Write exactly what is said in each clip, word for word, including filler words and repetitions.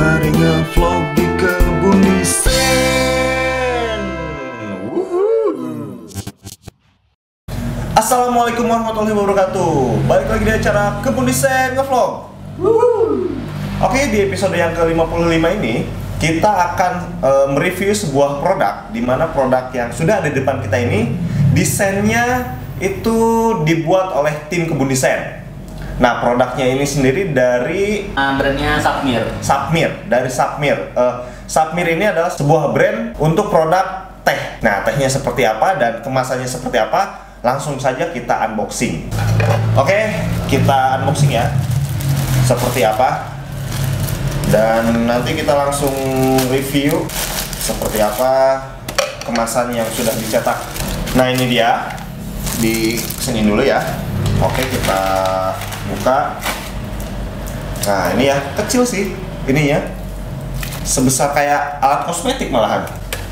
Mari ngevlog di kebun Disen. Wuhu. Assalamualaikum warahmatullahi wabarakatuh. Balik lagi di acara Kebun Disen ngevlog. Wuhu. Oke, di episode yang ke lima puluh lima ini kita akan e, mereview sebuah produk, di mana produk yang sudah ada di depan kita ini desainnya itu dibuat oleh tim Kebun Disen. Nah, produknya ini sendiri dari uh, brandnya Sapmir. Sapmir, dari Sapmir. Uh, Sapmir ini adalah sebuah brand untuk produk teh. Nah, tehnya seperti apa dan kemasannya seperti apa? Langsung saja kita unboxing. Oke, kita unboxing ya. Seperti apa? Dan nanti kita langsung review seperti apa kemasan yang sudah dicetak. Nah, ini dia. Di sini dulu ya. Oke, kita buka. Nah, ini ya, kecil sih ininya, sebesar kayak alat kosmetik malahan.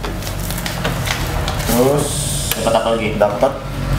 Terus Dapat apa lagi? dapat,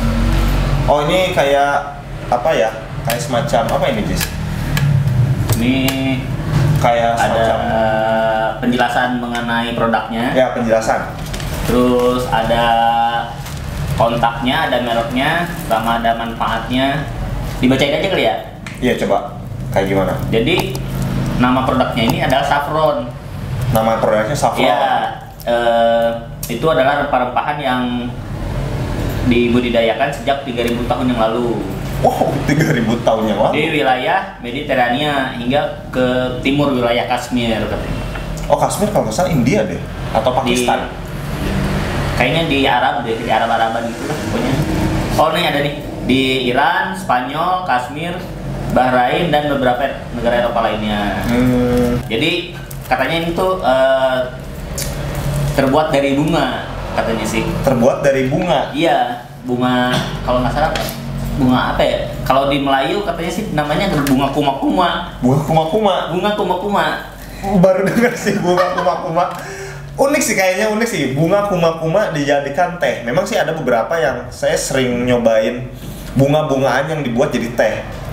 oh ini kayak apa ya, kayak semacam apa ini, Jis? Ini Kayak ada semacam uh, penjelasan mengenai produknya. ya, penjelasan. Terus ada kontaknya, ada mereknya, sama ada manfaatnya. Dibacain aja kali ya. Iya, coba kayak gimana? Jadi nama produknya ini adalah saffron. Nama produknya saffron. Iya, eh, itu adalah rempah-rempahan yang dibudidayakan sejak tiga ribu tahun yang lalu. Wow, tiga ribu tahun yang lalu. Di wilayah Mediterania hingga ke timur wilayah Kashmir katanya. Oh, Kashmir kalau nggak salah India deh, atau Pakistan. Di, kayaknya di Arab deh, di Arab-Araban gitu lah pokoknya. Oh, nih ada nih. Di Iran, Spanyol, Kashmir, Bahrain, dan beberapa negara Eropa lainnya. Hmm. Jadi katanya ini tuh uh, terbuat dari bunga katanya sih. Terbuat dari bunga. Iya, bunga kalau nggak salah bunga apa ya? Kalau di Melayu katanya sih namanya bunga kuma-kuma. Bunga kuma-kuma. Bunga kuma-kuma. Baru dengar sih bunga kuma-kuma. Unik sih, kayaknya unik sih, bunga kuma-kuma dijadikan teh. Memang sih ada beberapa yang saya sering nyobain bunga-bungaan yang dibuat jadi teh.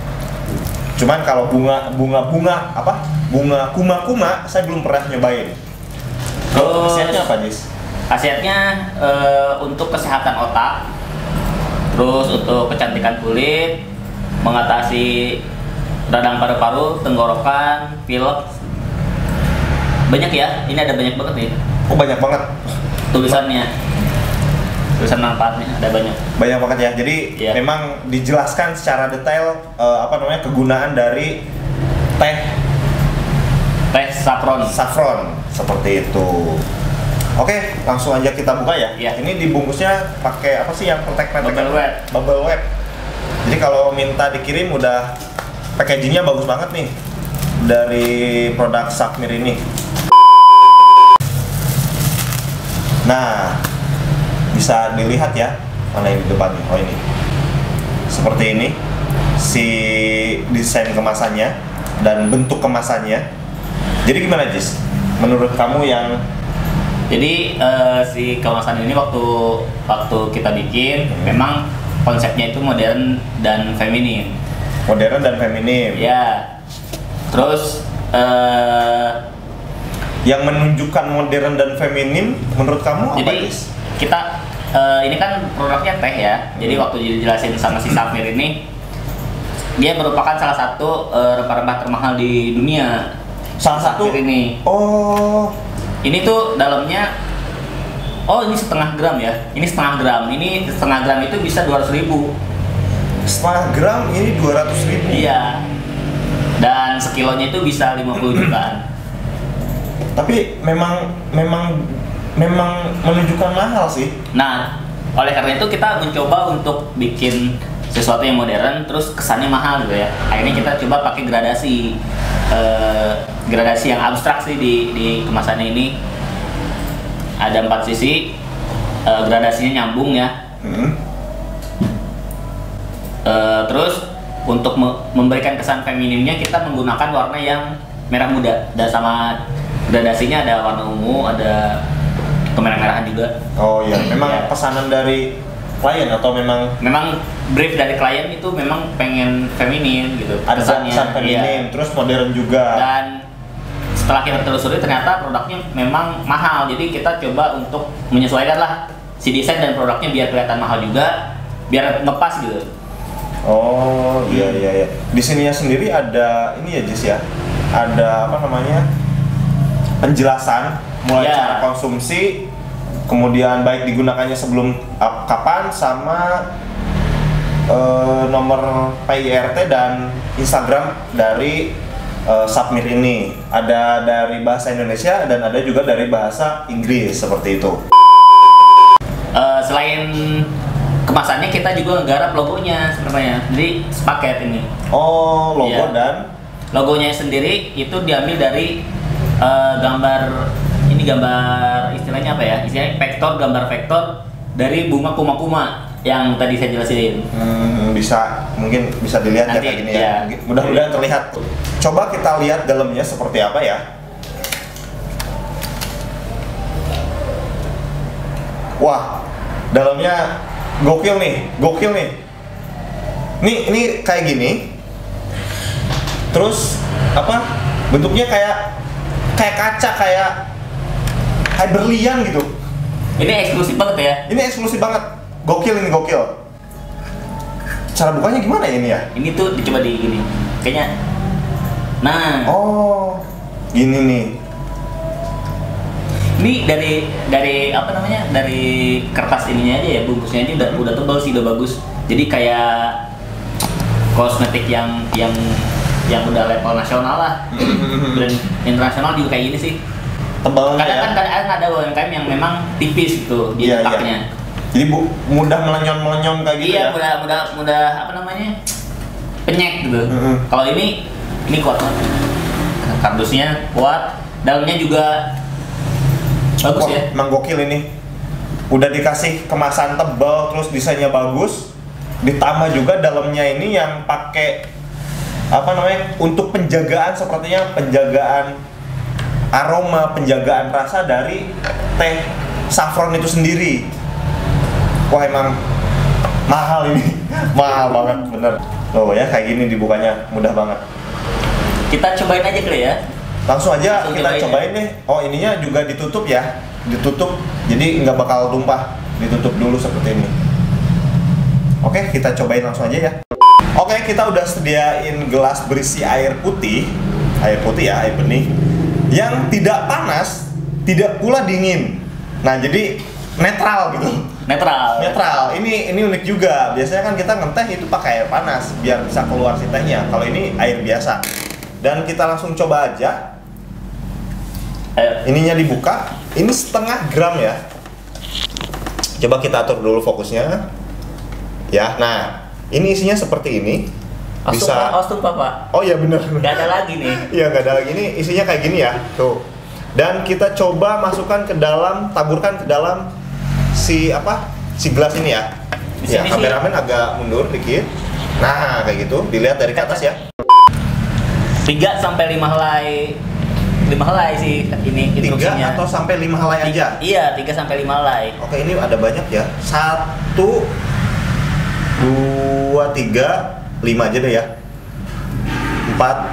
Cuman kalau bunga bunga-bunga apa? Bunga kuma-kuma saya belum pernah nyobain. Kalau khasiatnya apa, Jis? Khasiatnya uh, untuk kesehatan otak, terus untuk kecantikan kulit, mengatasi radang paru-paru, tenggorokan, pilek. Banyak ya, ini ada banyak banget nih. Oh, banyak banget Tulisannya, tulisan manfaatnya ada banyak. banyak banget ya. Jadi Iya. memang dijelaskan secara detail eh, apa namanya kegunaan dari teh Teh saffron. saffron seperti itu. Oke, langsung aja kita buka ya. Iya. Ini dibungkusnya pakai apa sih yang protek-protek? Bubble wrap. Bubble wrap. Jadi kalau minta dikirim udah packagingnya bagus banget nih dari produk Sapmir ini. Nah, bisa dilihat ya, mana yang di depan nih. Oh, ini seperti ini si desain kemasannya dan bentuk kemasannya. Jadi gimana, Jis? Menurut kamu yang Jadi eh, si kemasan ini waktu waktu kita bikin Hmm. memang konsepnya itu modern dan feminin. modern dan feminim? Ya. Terus eh, Yang menunjukkan modern dan feminim menurut kamu apa, jadi Jis? kita eh, ini kan produknya teh ya. Jadi Hmm. waktu dijelasin sama si Sapmir ini, dia merupakan salah satu eh, rempah-rempah termahal di dunia. Salah satu. Sapmir ini. Oh, Ini tuh dalamnya, oh ini setengah gram ya. Ini setengah gram. Ini setengah gram itu bisa dua ratus ribu. setengah gram ini dua ratus ribu. Iya. Dan sekilonya itu bisa lima puluh jutaan. Tapi memang memang memang menunjukkan mahal sih. Nah, oleh karena itu kita mencoba untuk bikin sesuatu yang modern, terus kesannya mahal gitu ya. Akhirnya kita coba pakai gradasi, eh, gradasi yang abstrak sih di, di kemasannya ini. Ada empat sisi, eh, gradasinya nyambung ya. Hmm. Eh, terus untuk me- memberikan kesan feminimnya kita menggunakan warna yang merah muda. Dan sama gradasinya ada warna ungu, ada kemerah-merahan juga. Oh iya, memang Ya. pesanan dari klien atau memang Memang brief dari klien itu memang pengen feminin gitu ada kesannya. pesan feminin, Iya. terus modern juga. Dan setelah kita telusuri ternyata produknya memang mahal, jadi kita coba untuk menyesuaikan lah si desain dan produknya biar kelihatan mahal juga, biar ngepas gitu. Oh iya iya iya. Di sininya sendiri ada ini ya Jis ya, ada apa namanya penjelasan mulai Ya. cara konsumsi, kemudian baik digunakannya sebelum ap- kapan, sama eh, nomor P I R T dan Instagram dari eh, Sapmir ini. Ada dari bahasa Indonesia dan ada juga dari bahasa Inggris seperti itu. Eh, selain kemasannya kita juga nggarap logonya sebenarnya, jadi sepaket ini. Oh logo Iya. dan Logonya sendiri itu diambil dari eh, gambar, ini gambar istilahnya apa ya? Istilahnya vektor, gambar vektor dari bunga kuma-kuma yang tadi saya jelasin. Hmm, bisa mungkin bisa dilihat ya Nanti, kayak gini ya. ya. Mudah-mudahan terlihat. Coba kita lihat dalamnya seperti apa ya. Wah, dalamnya gokil nih, gokil nih. Nih, ini kayak gini. Terus apa? Bentuknya kayak kayak kaca, kayak kayak berlian gitu. Ini eksklusif banget ya. Ini eksklusif banget. Gokil ini, gokil. Cara bukanya gimana ya ini ya? Ini tuh dicoba di gini. Kayaknya. Nah, Oh, gini nih. ini dari dari apa namanya? Dari kertas ininya aja ya, bungkusnya aja udah udah tebal sih, udah bagus. Jadi kayak kosmetik yang yang yang udah level nasional lah. Dan internasional juga kayak gini sih. Tebalnya Kadang ya. kan kadang ada U M K M yang memang tipis gitu di Iya, iya. letaknya. Jadi bu, mudah melenyon-melenyon kayak gitu Iya, ya. mudah mudah mudah apa namanya? Penyek gitu. Mm-mm. Kalau ini ini kuat banget. Kardusnya kuat, dalamnya juga bagus Wah, ya. emang gokil ini. Udah dikasih kemasan tebal, terus desainnya bagus. Ditambah juga dalamnya ini yang pakai apa namanya? Untuk penjagaan, sepertinya penjagaan aroma, penjagaan rasa dari teh saffron itu sendiri. Wah, emang mahal ini. Mahal banget bener. Oh ya, kayak gini dibukanya mudah banget. Kita cobain aja kali ya. Langsung aja Langsung kita cobain cobain deh. Oh, ininya juga ditutup ya, ditutup, jadi nggak bakal tumpah. Ditutup dulu seperti ini. Oke, kita cobain langsung aja ya. Oke, kita udah sediain gelas berisi air putih, air putih ya, air bening, yang tidak panas, tidak pula dingin. Nah, jadi netral gitu. Netral. Netral. Ini ini unik juga. Biasanya kan kita ngeteh itu pakai air panas biar bisa keluar si tehnya. Kalau ini air biasa. Dan kita langsung coba aja. Ayo. Ininya dibuka, ini setengah gram ya. Coba kita atur dulu fokusnya. Ya, nah ini isinya seperti ini. Langsung Pak, Bisa. awas tuh Pak. Oh iya bener. Gak ada lagi nih. Iya nggak ada lagi, ini isinya kayak gini ya. Tuh. Dan kita coba masukkan ke dalam, taburkan ke dalam si apa? Si gelas ini ya. Di Ya, sini sih. kameramen agak mundur dikit. Nah, kayak gitu. Dilihat dari ke atas ya. tiga sampai lima helai. lima helai sih ini Tiga instruksinya. atau sampai lima helai aja. Iya, tiga sampai lima helai. Oke, ini ada banyak ya. Satu, dua, tiga, lima aja deh ya. Empat,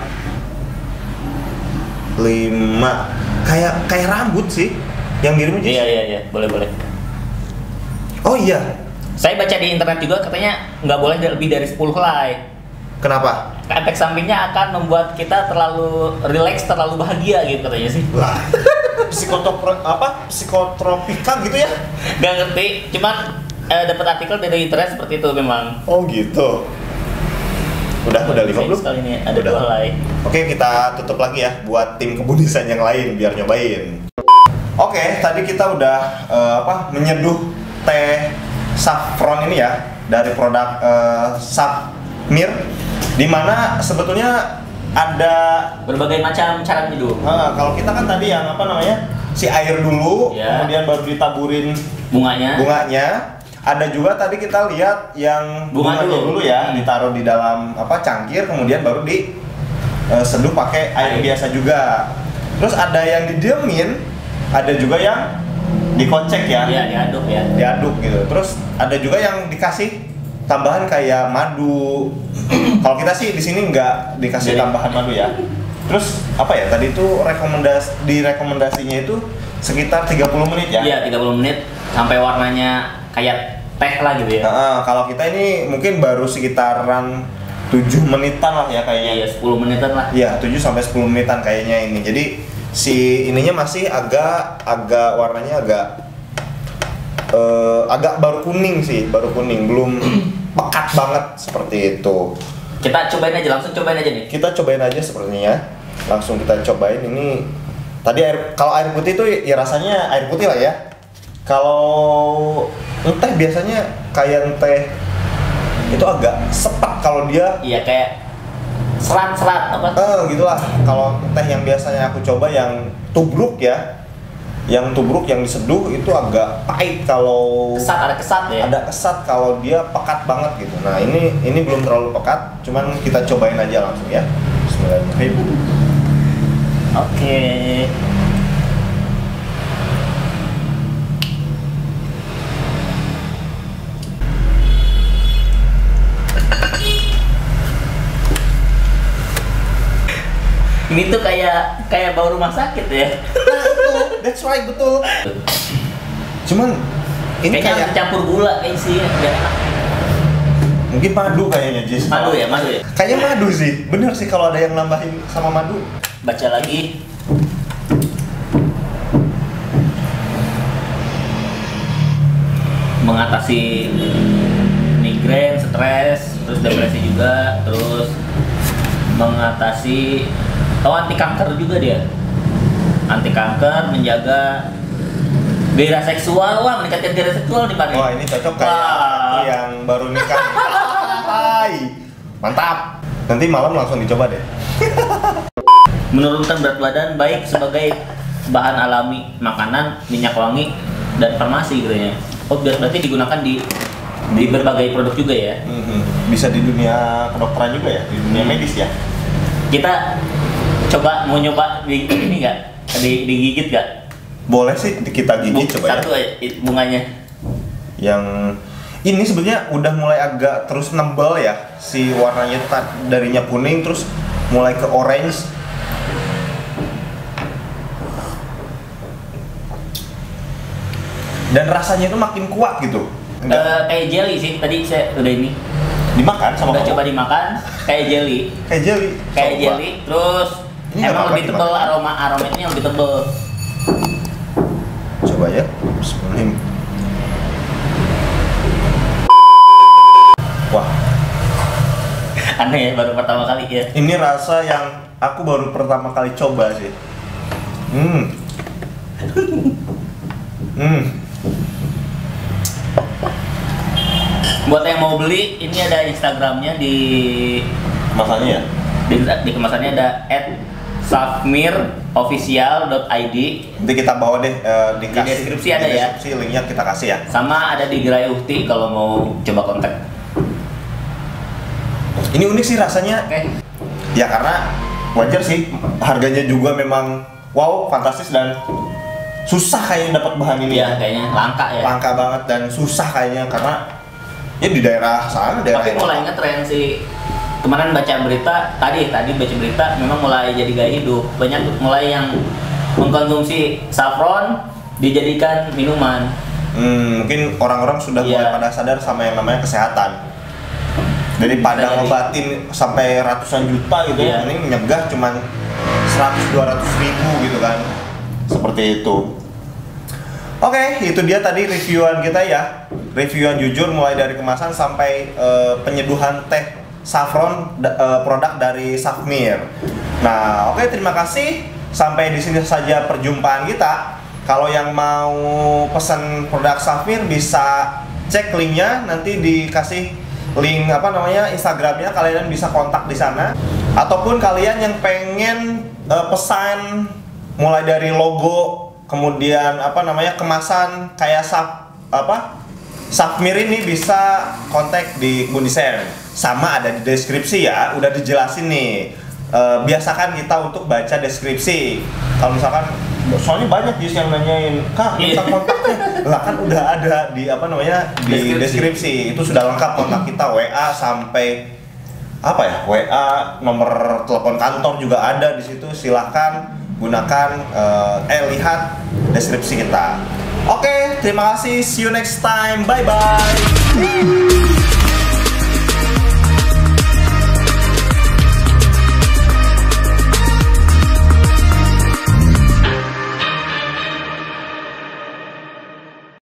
lima. Kayak kayak rambut sih yang dirimu. Jis. Iya, iya, iya, boleh, boleh. Oh iya. Saya baca di internet juga katanya nggak boleh lebih dari sepuluh helai. Kenapa? Efek sampingnya akan membuat kita terlalu rileks, terlalu bahagia gitu katanya sih. Lah, psikotop apa? Psikotropika gitu ya? Gak ngerti, cuman eh, dapat artikel dari internet seperti itu memang. Oh gitu. Udah, udah lima belum? Sekali ini ada Udah. dua helai. Oke, kita tutup lagi ya buat tim kebun desain yang lain biar nyobain. Oke, tadi kita udah eh, apa? Menyeduh teh saffron ini ya dari produk eh, Sapmir, dimana sebetulnya ada Berbagai macam cara menyeduh. eh, kalau kita kan tadi yang apa namanya si air dulu, Ya. kemudian baru ditaburin Bunganya. bunganya. Ada juga tadi kita lihat yang Bunga bunganya dulu. dulu ya, Hmm. ditaruh di dalam apa cangkir, kemudian baru di eh, seduh pakai air Air. biasa juga. Terus ada yang didiemin, ada juga yang dikocek ya, Iya, diaduk ya. diaduk gitu. Terus ada juga yang dikasih tambahan kayak madu. Kalau kita sih di sini nggak dikasih Jadi- tambahan madu ya. Terus apa ya tadi itu rekomendasi di rekomendasinya itu sekitar tiga puluh menit ya? Iya, tiga puluh menit sampai warnanya kayak teh lah gitu ya. Nah, kalau kita ini mungkin baru sekitaran tujuh menitan lah ya kayaknya. Iya, sepuluh menitan lah. Iya, tujuh sampai sepuluh menitan kayaknya ini. Jadi si ininya masih agak agak warnanya agak uh, agak baru kuning sih, baru kuning, belum pekat banget seperti itu. Kita cobain aja, langsung cobain aja nih. Kita cobain aja sepertinya. Langsung kita cobain ini. Tadi air kalau air putih itu ya rasanya air putih lah ya. Kalau teh biasanya kayak teh itu agak sepet kalau dia. Iya, kayak serat-serat apa? Eh gitulah. Kalau teh yang biasanya aku coba yang tubruk ya. Yang tubruk yang diseduh itu agak pahit kalau Kesat, ada kesat ya. ada kesat kalau dia pekat banget gitu. Nah, ini ini belum terlalu pekat, cuman kita cobain aja langsung ya. Bismillahirrahmanirrahim. Oke. Ini tuh kayak kayak bau rumah sakit ya. Betul, that's right, betul. Cuman ini Kayaknya kayak campur gula kayak sih, biar enak. mungkin madu kayaknya, Jis. Madu ya, madu ya. Kayaknya madu sih. Bener sih kalau ada yang nambahin sama madu. Baca lagi. Mengatasi migrain, stres, terus depresi juga, terus mengatasi oh anti kanker juga dia. Anti kanker, menjaga gairah seksual, wah meningkatkan gairah seksual nih Pak. Wah, ini cocok kayak aku yang baru nikah. Hai. Mantap. Nanti malam langsung dicoba deh. Menurunkan berat badan baik sebagai bahan alami makanan, minyak wangi, dan farmasi gitu ya. Oh, berarti digunakan di di berbagai produk juga ya. Mhm. Bisa di dunia kedokteran juga ya, di dunia medis ya. Kita coba mau nyoba di ini nggak? Di digigit nggak? Boleh sih kita gigit Bu- coba ya. Satu aja bunganya. Yang ini sebenarnya udah mulai agak terus nembel ya, si warnanya ta- darinya kuning terus mulai ke orange. Dan rasanya itu makin kuat gitu. Enggak Eh, kayak jelly sih tadi saya udah ini dimakan sama udah kamu? coba dimakan kayak jelly Kayak jelly. kayak Coba. jelly terus Ini nggak emang apa-apa lebih tebel dimakan. aroma aromanya yang lebih tebel. Coba ya. Bismillahirrahmanirrahim. Wah, Aneh ya, baru pertama kali ya. ini rasa yang aku baru pertama kali coba sih. Hmm. Hmm. Buat yang mau beli, ini ada Instagramnya di Kemasannya ya? di, di kemasannya ada at safmirofficial dot i d. Nanti kita bawa deh eh, di, Di deskripsi ada di ya? deskripsi linknya kita kasih ya. Sama ada di Gerai Ukti kalau mau coba kontak. Ini unik sih rasanya. Oke. Ya karena wajar sih, harganya juga memang wow, fantastis dan susah kayaknya dapat bahan ini Iya, ya. kayaknya langka ya. Langka banget dan susah kayaknya karena ya di daerah sana, daerah Tapi mulai ngetren sih. Kemarin baca berita, tadi tadi baca berita memang mulai jadi gaya hidup. Banyak mulai yang mengkonsumsi saffron dijadikan minuman. Hmm, mungkin orang-orang sudah Iya. mulai pada sadar sama yang namanya kesehatan. Daripada Bisa jadi. ngobatin sampai ratusan juta gitu, Iya. ini menyegah cuman seratus dua ratus ribu gitu kan. Seperti itu. Oke, itu dia tadi reviewan kita ya. Reviewan jujur mulai dari kemasan sampai eh, penyeduhan teh saffron da- eh, produk dari Safmir. Nah, oke terima kasih. Sampai di sini saja perjumpaan kita. Kalau yang mau pesan produk Safmir bisa cek linknya, nanti dikasih link apa namanya Instagramnya, kalian bisa kontak di sana. Ataupun kalian yang pengen eh, pesan mulai dari logo, kemudian apa namanya kemasan kayak saf apa Safmir ini bisa kontak di Bundisen. Sama ada di deskripsi ya, udah dijelasin nih. E, biasakan kita untuk baca deskripsi. Kalau misalkan soalnya banyak just yang nanyain, "Kak, minta kontaknya." Lah kan udah ada di apa namanya di Deskripsi. deskripsi. Itu sudah lengkap kontak kita W A sampai apa ya, W A, nomor telepon kantor juga ada di situ. Silahkan gunakan uh, eh lihat deskripsi kita. Oke, terima kasih. See you next time. Bye bye.